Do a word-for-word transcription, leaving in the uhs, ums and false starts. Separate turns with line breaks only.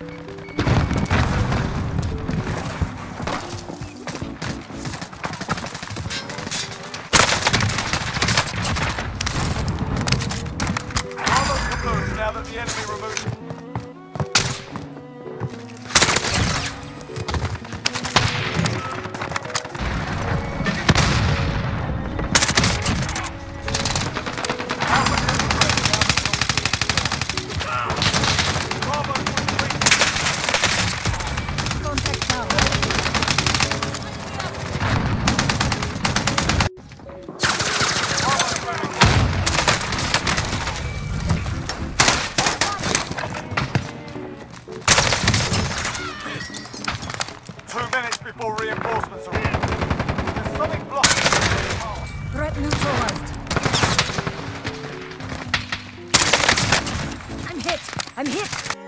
Now that the enemy removed it. Two minutes before reinforcements arrive. There's something blocking the path.
Threat neutralized. I'm hit! I'm hit!